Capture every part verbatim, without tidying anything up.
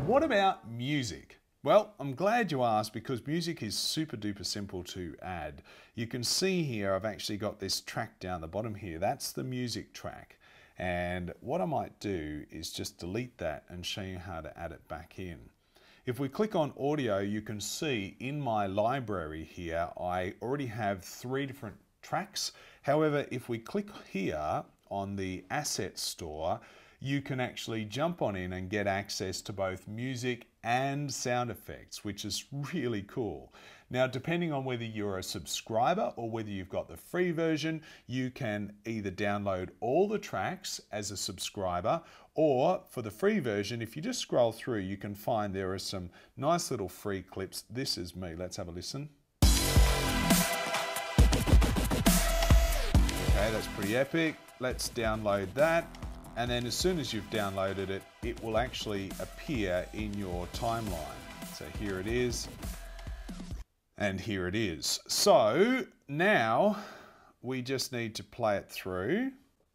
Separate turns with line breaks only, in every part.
What about music? Well, I'm glad you asked because music is super duper simple to add. You can see here I've actually got this track down the bottom here. That's the music track. And what I might do is just delete that and show you how to add it back in. If we click on audio, you can see in my library here, I already have three different tracks. However, if we click here on the asset store, you can actually jump on in and get access to both music and sound effects, which is really cool. Now, depending on whether you're a subscriber or whether you've got the free version, you can either download all the tracks as a subscriber, or for the free version, if you just scroll through, you can find there are some nice little free clips. This is me. Let's have a listen. Okay, that's pretty epic. Let's download that. And then as soon as you've downloaded it, it will actually appear in your timeline. So here it is, and here it is. So now we just need to play it through.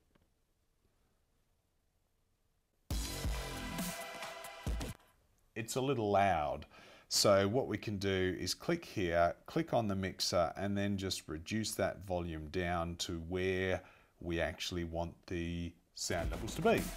It's a little loud. So what we can do is click here, click on the mixer, and then just reduce that volume down to where we actually want the sound levels to be.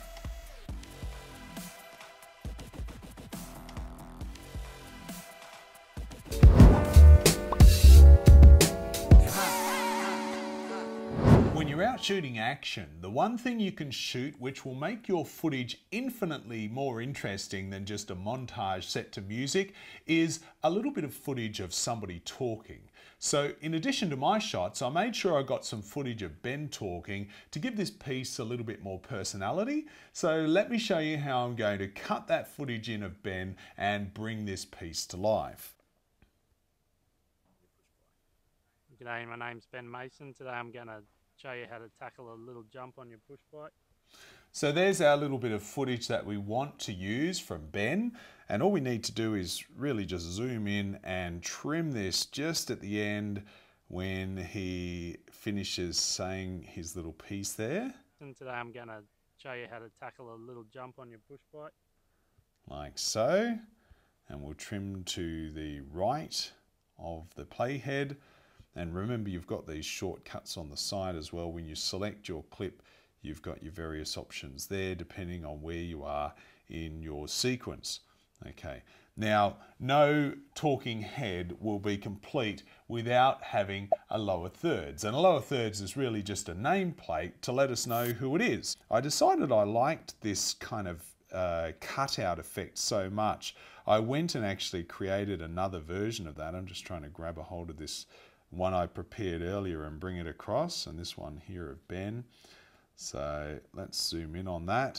When you're out shooting action, the one thing you can shoot which will make your footage infinitely more interesting than just a montage set to music is a little bit of footage of somebody talking. So in addition to my shots, I made sure I got some footage of Ben talking to give this piece a little bit more personality. So let me show you how I'm going to cut that footage in of Ben and bring this piece to life.
G'day, my name's Ben Mason. Today I'm going to show you how to tackle a little jump on your push bike.
So there's our little bit of footage that we want to use from Ben, and all we need to do is really just zoom in and trim this just at the end when he finishes saying his little piece there.
And today I'm going to show you how to tackle a little jump on your push bike.
Like so, and we'll trim to the right of the playhead. And remember, you've got these shortcuts on the side as well. When you select your clip, you've got your various options there depending on where you are in your sequence. Okay, now no talking head will be complete without having a lower thirds. And a lower thirds is really just a nameplate to let us know who it is. I decided I liked this kind of uh, cutout effect so much, I went and actually created another version of that. I'm just trying to grab a hold of this one I prepared earlier and bring it across, and this one here of Ben. So let's zoom in on that.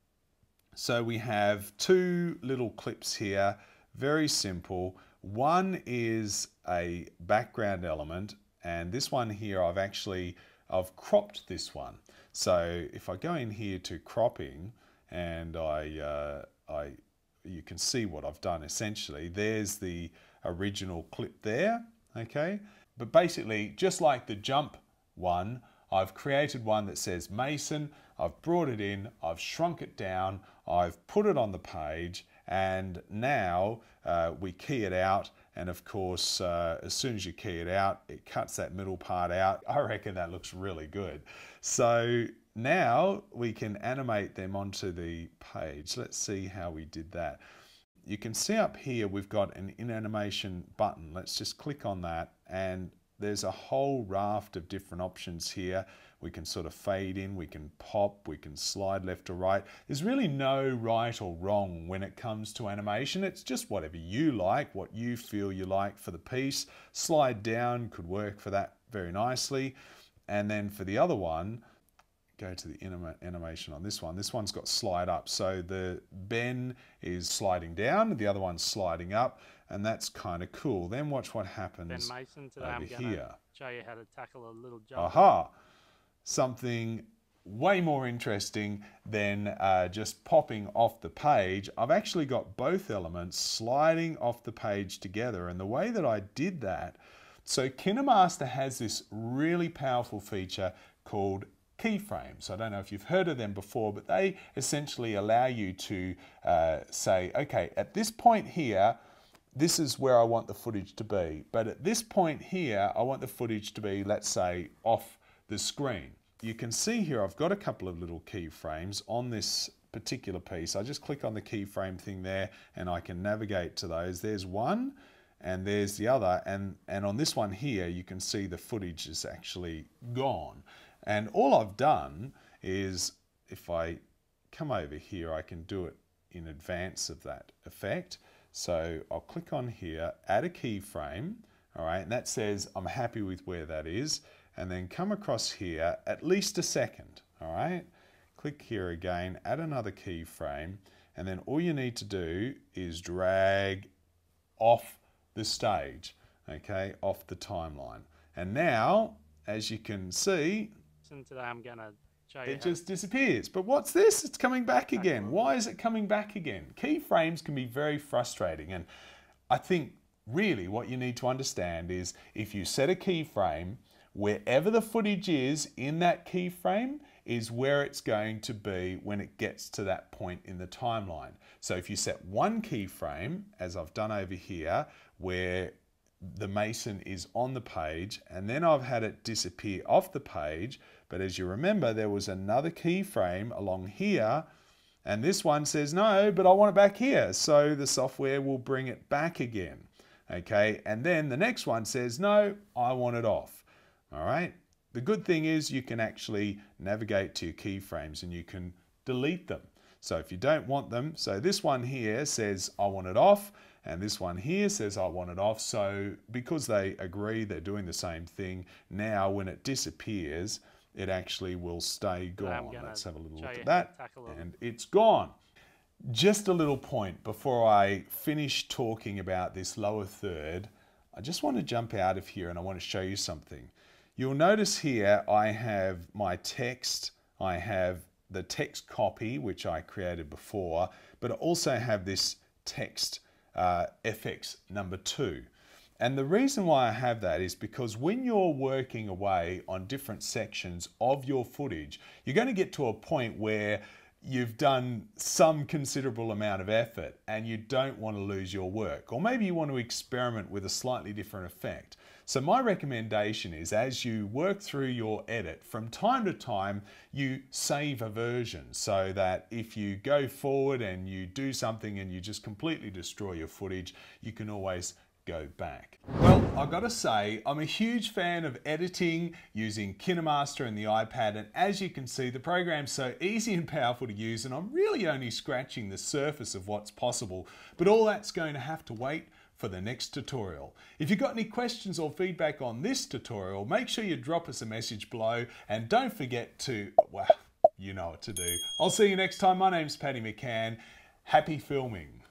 So we have two little clips here, very simple. One is a background element, and this one here I've actually, I've cropped this one. So if I go in here to cropping, and I, uh, I, you can see what I've done essentially. There's the original clip there, okay? But basically, just like the jump one, I've created one that says Mason, I've brought it in, I've shrunk it down, I've put it on the page, and now uh, we key it out, and of course, uh, as soon as you key it out, it cuts that middle part out. I reckon that looks really good. So now we can animate them onto the page. Let's see how we did that. You can see up here we've got an in animation button. Let's just click on that, and there's a whole raft of different options here. We can sort of fade in, we can pop, we can slide left or right. There's really no right or wrong when it comes to animation. It's just whatever you like, what you feel you like for the piece. Slide down could work for that very nicely. And then for the other one, go to the animation on this one. This one's got slide up. So the Ben is sliding down, the other one's sliding up, and that's kind of cool. Then watch what happens
Ben Mason, today
over
I'm going
here.
to show you how to tackle a little jump.
Aha! Something way more interesting than uh, just popping off the page. I've actually got both elements sliding off the page together, and the way that I did that, so KineMaster has this really powerful feature called keyframes. I don't know if you've heard of them before, but they essentially allow you to uh, say, okay, at this point here, this is where I want the footage to be. But at this point here, I want the footage to be, let's say, off the screen. You can see here I've got a couple of little keyframes on this particular piece. I just click on the keyframe thing there and I can navigate to those. There's one and there's the other, and, and on this one here you can see the footage is actually gone. And all I've done is, if I come over here, I can do it in advance of that effect. So I'll click on here, add a keyframe, all right, and that says I'm happy with where that is, and then come across here at least a second, all right? Click here again, add another keyframe, and then all you need to do is drag off the stage, okay, off the timeline. And now, as you can see,
today I'm gonna show you
it just disappears. But what's this? It's coming back again. Why is it coming back again? Keyframes can be very frustrating, and I think really what you need to understand is if you set a keyframe, wherever the footage is in that keyframe is where it's going to be when it gets to that point in the timeline. So if you set one keyframe, as I've done over here, where the Mason is on the page, and then I've had it disappear off the page, but as you remember, there was another keyframe along here, and this one says no, but I want it back here, so the software will bring it back again, okay? And then the next one says no, I want it off, all right? The good thing is you can actually navigate to your keyframes and you can delete them. So if you don't want them, so this one here says I want it off, and this one here says I want it off. So because they agree, they're doing the same thing, now when it disappears, it actually will stay gone. Let's have a little look at that, and it's gone. Just a little point before I finish talking about this lower third, I just want to jump out of here and I want to show you something. You'll notice here I have my text, I have the text copy, which I created before, but I also have this text uh, F X number two. And the reason why I have that is because when you're working away on different sections of your footage, you're going to get to a point where you've done some considerable amount of effort and you don't want to lose your work. Or maybe you want to experiment with a slightly different effect. So my recommendation is, as you work through your edit, from time to time you save a version so that if you go forward and you do something and you just completely destroy your footage, you can always go back. Well, I've got to say, I'm a huge fan of editing using KineMaster and the iPad, and as you can see, the program's so easy and powerful to use, and I'm really only scratching the surface of what's possible, but all that's going to have to wait for the next tutorial. If you've got any questions or feedback on this tutorial, make sure you drop us a message below, and don't forget to, well, you know what to do. I'll see you next time. My name's Paddy McCann. Happy filming.